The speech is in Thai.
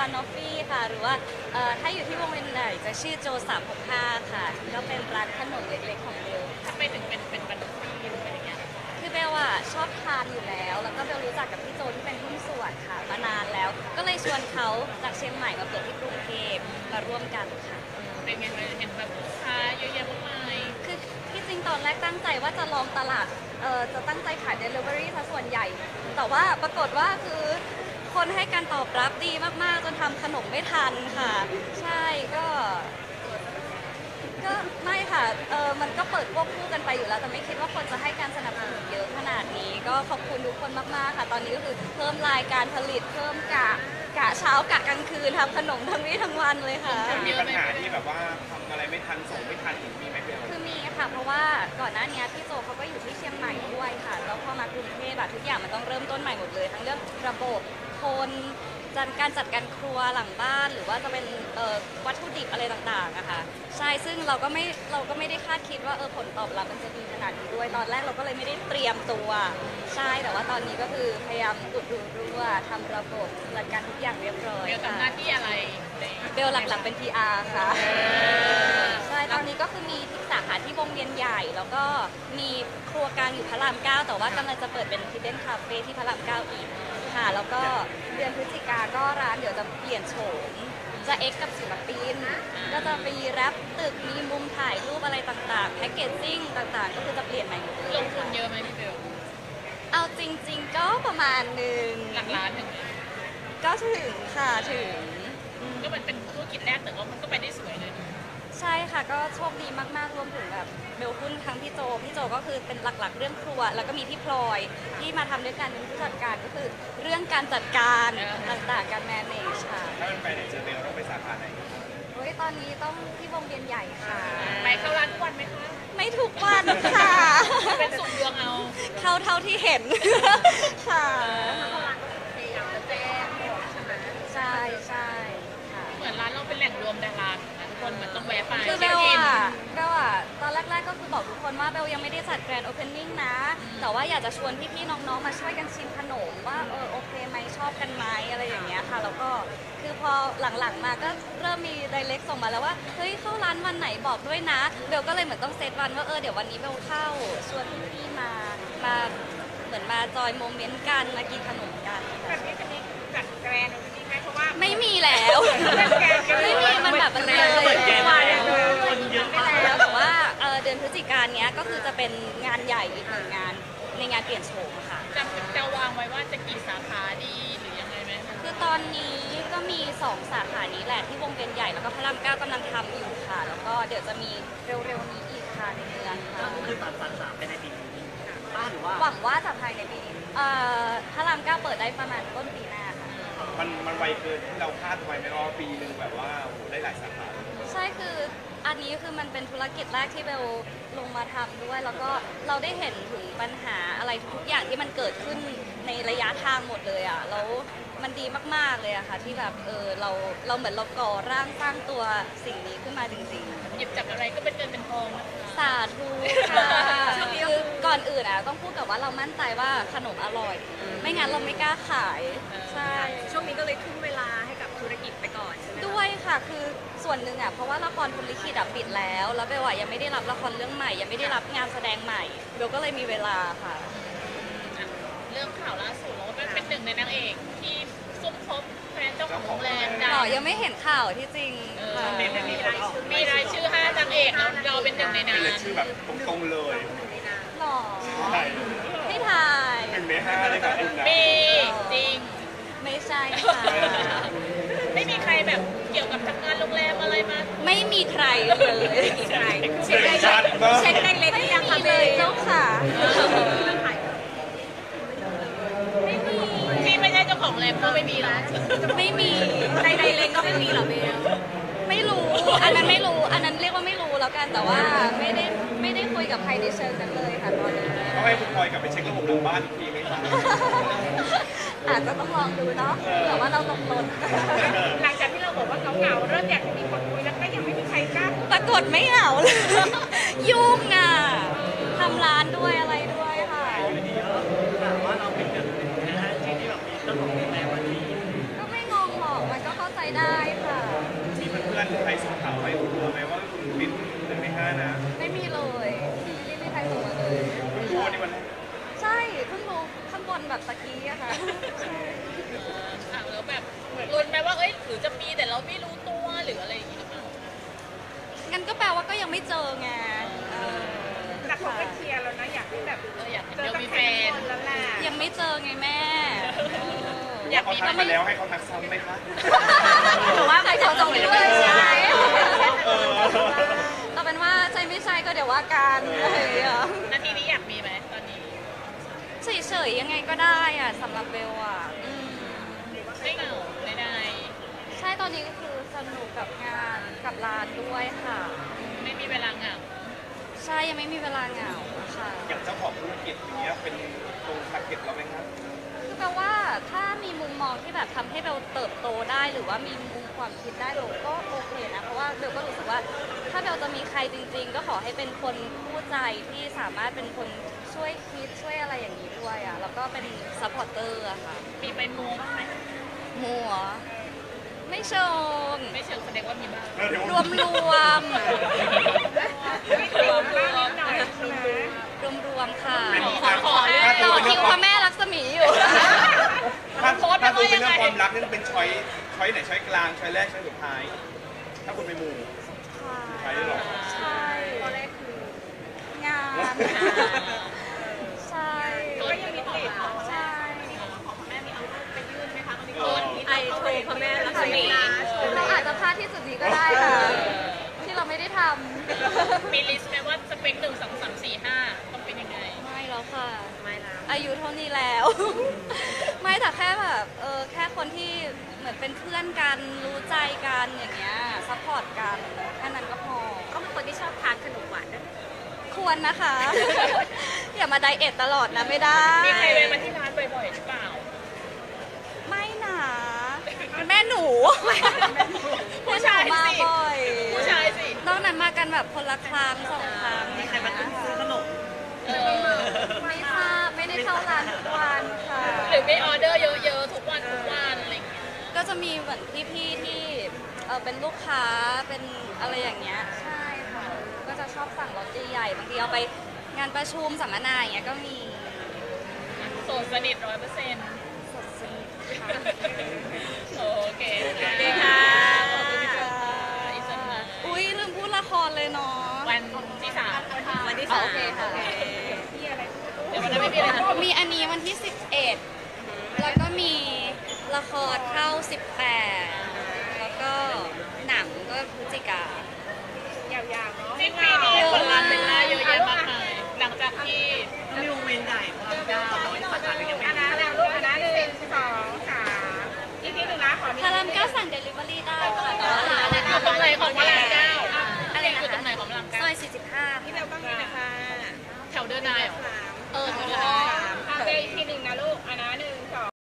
บานอฟฟี่ค่ะหรือว่าถ้าอยู่ที่วงเวียนใหญ่จะชื่อโจ365ค่ะก็เป็นร้านขนมเล็กๆของเบลค่ะไม่ถึงเป็นบรรทุกเป็นอะไรเงี้ยคือเบลอะชอบทานอยู่แล้วก็เบลรู้จักกับพี่โจที่เป็นหุ้นส่วนค่ะมานานแล้วก็เลยชวนเขาจากเชียงใหม่มาเปิดที่กรุงเทพมาร่วมกันค่ะเป็นไงเห็นแบบลูกค้าเยอะแยะมากมายคือที่จริงตอนแรกตั้งใจว่าจะลองตลาดจะตั้งใจขาย Delivery ซะส่วนใหญ่แต่ว่าปรากฏว่าคือคนให้การตอบรับดีมากๆจนทำขนมไม่ทันค่ะใช่ก็ไม่ค่ะมันก็เปิดควบคู่กันไปอยู่แล้วแต่ไม่คิดว่าคนจะให้การสนับสนุนเยอะขนาดนี้ก็ขอบคุณทุกคนมากๆค่ะตอนนี้ก็คือเพิ่มรายการผลิตเพิ่มกะเช้ากะกลางคืนทำขนมทั้งวี่ทั้งวันเลยค่ะมีปัญหาที่แบบว่าทำอะไรไม่ทันส่งไม่ทันถึงมีไหมเบลคือมีค่ะเพราะว่าก่อนหน้านี้พี่โจเขาก็อยู่ที่เชียงใหม่ด้วยค่ะแล้วพอมากรุงเทพทุกอย่างมันต้องเริ่มต้นใหม่หมดเลยทั้งเรื่องระบบคนการจัดการครัวหลังบ้านหรือว่าจะเป็นวัตถุดิบอะไรต่างๆอะค่ะใช่ซึ่งเราก็ไม่ได้คาดคิดว่าผลตอบรับมันจะดีขนาดนี้ด้วยตอนแรกเราก็เลยไม่ได้เตรียมตัวใช่แต่ว่าตอนนี้ก็คือพยายามอุดรูรั่วทำระบบจัดการทุกอย่างเรียบร้อยเบลทำหน้าที่อะไรเบลหลักๆเป็น PR ค่ะใช่ตอนนี้ก็คือมีสาขาที่วงเวียนใหญ่แล้วก็มีครัวกลางอยู่พระราม9แต่ว่ากำลังจะเปิดเป็น Hidden Cafe ที่พระราม9อีกค่ะแล้วก็เดือนพฤศจิกาก็ร้านเดี๋ยวจะเปลี่ยนโฉมจะเอ็กกับศิลปินก็จะมีแรปตึกมีมุมถ่ายรูปอะไรต่างๆแพ็กเกจจิ้งต่างๆก็คือจะเปลี่ยนใหม่หมดเลยลงทุนเยอะไหมพี่เบลเอาจริงๆก็ประมาณหนึ่งหลักล้านหนึ่งก็ถึงค่ะถึงก็มันเป็นธุรกิจแรกแต่ว่ามันก็ไปได้สวยเลยใช่ค่ะก็โชคดีมากๆรวมถึงแบบเบลหุ้นทั้งพี่โจก็คือเป็นหลักๆเรื่องครัวแล้วก็มีพี่พลอยที่มาทำด้วยกันเป็นผู้จัดการก็คือเรื่องการจัดการต่างๆการ manage ค่ะถ้าเป็นไปไหนเจอเบลต้องไปสาขาไหนโอ้ยตอนนี้ต้องที่วงเวียนใหญ่ค่ะไปเข้าร้านทุกวันไหมคะไม่ทุกวันค่ะเป็นสุ่มดวงเอาเข้าเท่าที่เห็นค่ะพยายามจะแจ้งใช่ใช่ค่ะเหมือนร้านเราเป็นแหล่งรวมดาราคนมันต้องแวะไปคือเบลตอนแรกๆก็คือบอกทุกคนว่าเบลยังไม่ได้จัดแกรนด์โอเพนนิ่งนะแต่ว่าอยากจะชวนพี่ๆน้องๆมาช่วยกันชิมขนมว่าโอเคไหมชอบกันไหมอะไรอย่างเงี้ยค่ะแล้วก็คือพอหลังๆมาก็เริ่มมีไดเรกส่งมาแล้วว่าเฮ้ยเข้าร้านวันไหนบอกด้วยนะเบลก็เลยเหมือนต้องเซตวันว่าเดี๋ยววันนี้เบลเข้าชวนพี่ๆมาเหมือนมาจอยโมเมนต์กันมากินขนมกันแบบนี้จะมีจัดแกรนด์ไหมเพราะว่าไม่มีแล้วไม่มีมันแบบมันเลยคนเยอะแล้วแต่ว่าเดือนพฤศจิกายนเนี้ยก็คือจะเป็นงานใหญ่อีกหนึ่งงานในงานเปลี่ยนโฉมค่ะจะวางไว้ว่าจะกี่สาขาดีหรือยังไงไหมคือตอนนี้ก็มี2สาขานี้แหละที่วงเวียนใหญ่แล้วก็พระราม9กำลังทำอยู่ค่ะแล้วก็เดี๋ยวจะมีเร็วๆนี้อีกค่ะในเมืองค่ะก็คือตัดสาขาไปในปีนี้หรือว่าหวังว่าจะภายในปีนี้พระราม9เปิดได้ประมาณต้นปีหน้าค่ะมันไวเกินที่เราคาดไว้ไหมว่าปีหนึ่งแบบว่าโหได้หลายสาขาใช่คืออันนี้คือมันเป็นธุรกิจแรกที่เบลลงมาทำด้วยแล้วก็เราได้เห็นถึงปัญหาอะไรทุกอย่างที่มันเกิดขึ้นในระยะทางหมดเลยอ่ะแล้วมันดีมากๆเลยอะค่ะที่แบบเราเหมือนเราก่อร่างสร้างตัวสิ่งนี้ขึ้นมาจริงๆหยิบจับอะไรก็เป็นเงินเป็นทองสาธุค่ะคือก่อนอื่นอะต้องพูดกับว่าเรามั่นใจว่าขนมอร่อยไม่งั้นเราไม่กล้าขายใช่ช่วงนี้ก็เลยทุ่มเวลาให้กับธุรกิจไปก่อนด้วยค่ะคือส่วนหนึ่งอะเพราะว่าละครพรหมลิขิตปิดแล้วเบลยังไม่ได้รับละครเรื่องใหม่ยังไม่ได้รับงานแสดงใหม่เบลก็เลยมีเวลาค่ะเรื่องข่าวล่าสุดเราเป็นหนึ่งในนางเอกที่ซุ่มคบแฟนเจ้าของโรงแรมหรอยังไม่เห็นข่าวที่จริงมีรายชื่อ5นางเอกแล้วเราเป็นหนึ่งในนั้นเป็นชื่อแบบตรงๆเลยหรอให้ถ่าย 1 ใน 5เลยค่ะคุณนะมีจริงไม่ใช่ค่ะไม่มีใครแบบเกี่ยวกับทำงานโรงแรมอะไรมาไม่มีใครเลยเช็คได้เล็กๆยังค่ะเลยเจ้าค่ะที่ไม่ใช่เจ้าของโรงแรมก็ไม่มีหรอไม่มีใดๆเล็กก็ไม่มีหรอเบลไม่รู้อันนั้นไม่รู้อันนั้นเรียกว่าไม่รู้แล้วกันแต่ว่าไม่ได้คุยกับใครในเชิงนั้นเลยค่ะตอนนี้เขาให้คุณพลอยกลับไปเช็คระบบหลังบ้านอีกทีไหมคะอาจจะต้องลองดูเนาะแต่ว่าเราตกหล่นหลังจากที่เราบอกว่าเหงาเริ่มอยากมีคนคุยแล้วก็ยังไม่มีใครกล้าปรากฏไม่เหงาเลยยุ่งอ่ะทำร้านด้วยอะไรด้วยค่ะถามว่าเราเป็นหนึ่งใน5ที่แบบมีเจ้าของโรงแรมวันนี้ก็ไม่งงหรอกมันก็เข้าใจบนแบบตะกี้อะค่ะแล้วแบบลุ้นไหมว่าเอ้ยหรือจะมีแต่เราไม่รู้ตัวหรืออะไรอย่างงี้หรือเปล่างั้นก็แปลว่าก็ยังไม่เจอไงแต่เขาก็เคลียร์อยากเห็นเดี๋ยวมีแฟนยังไม่เจอไงแม่อยากเขามีทักไหมมาแล้วให้เขาทักซ้ำไหมคะหรือว่าใครเขาจะไม่ด้วยใช่เออเอาเป็นว่าใช่ไม่ใช่ก็เดี๋ยวว่ากันอะไรอย่างเงี้ยนาทีนี้อยากมีไหมตอนนี้เฉยๆยังไงก็ได้อะสำหรับเบลอะไม่เหงาไม่ได้ใช่ตอนนี้ก็คือสนุกกับงานกับร้านด้วยค่ะไม่มีเวลาเหงาใช่ยังไม่มีเวลาเหงาค่ะอย่างเจ้าของธุรกิจอย่างเงี้ยเป็นตรงทาร์เก็ตเราไหมครับคือแปลว่าถ้ามีมุมมองที่แบบทำให้เบลเติบโตได้หรือว่ามีมุมความคิดได้เบลก็โอเคนะเพราะว่าเบลก็รู้สึกว่าถ้าเบลจะมีใครจริง ๆ ก็ขอให้เป็นคนคู่ใจที่สามารถเป็นคนช่วยคิดช่วยอะไรอย่างนี้ด้วยอะแล้วก็เป็นซัพพอร์เตอร์อะค่ะมีไปมูบ้างไหมมัวไม่เชิงไม่เชิงแสดงว่ามีบ้างรวมรวมรวมค่ะขอให้ต่อคิวพระแม่ลักษมีอยู่ถ้าคุณเป็นเรื่องความรักนี่เป็นช้อยไหนช้อยกลางช้อยแรกช้อยสุดท้าย ถ้าคุณไปมูใช่หรอใช่ตอนแรกคืองาน ใช่ก็ยังมีติดใช่ไอโทรพระแม่ลักษมีเราอาจจะพลาดที่จุดนี้ก็ได้ค่ะ ที่เราไม่ได้ทมีลิสต์ไหมว่าสเปค1 2 3 4 5ต้องเป็นยังไงำไม่แล้วค่ะ อายุเท่านี้แล้ว ไม่แต่แค่แบบแค่คนที่เหมือนเป็นเพื่อนกันรู้ใจกันอย่างเงี้ยซัพพอร์ตกันแค่นั้นก็พอเขาเป็นคนที่ชอบทานขนมหวานด้วยควรนะคะ อย่ามาไดเอทตลอดนะไม่ได้มีใครไปมาที่ร้านบ่อยๆหรือเปล่าไม่นะแม่หนูผู้ชายมาสิบ่อยผู้ชายสินอกนั้นมากันแบบคนละครั้ง2 ครั้งมีใครมาซื้อขนมเออไม่ทราบไม่ได้เข้าร้านทุกวันค่ะหรือไม่ออเดอร์เยอะๆทุกวันอะไรอย่างเงี้ยก็จะมีเหมือนพี่ๆที่เป็นลูกค้าเป็นอะไรอย่างเงี้ยใช่ค่ะ ก็จะชอบสั่งรถใหญ่ๆบางทีเอาไปงานประชุมสัมมนาอย่างเงี้ยก็มีโสดสนิท100% สดสนิทค่ะโอเคสวัสดีค่ะขอบคุณค่ะอิสระอุ้ยลืมพูดละครเลยเนาะวันที่3 วันที่อ๋อ 3 โอเคค่ะเดี๋ยววันนั้นไม่มีอะไรนะมีอันนี้วันที่ 11 แล้วก็มีละครเข้า 18 แล้วก็หนังก็พฤศจิกาสิ้นปีนี้คนรักเป็นหน้าเยอะแยะมากมายหลังจากที่ถ้ามีวงเวียนใหญ่พระรามเก้าแต่ว่าสาขาหนึ่งยังไม่มีพารามเก้าสั่งเดลิเวอรี่ได้ค่ะแต่ว่าร้านอยู่ตรงไหนของพระรามเก้าอะไรอนะยู่ตรคะงไหนของพระรามซเก้าอย 45 พี่เบลต้องมีนะคะแถวเดินนายเหรอแถวเดินนาย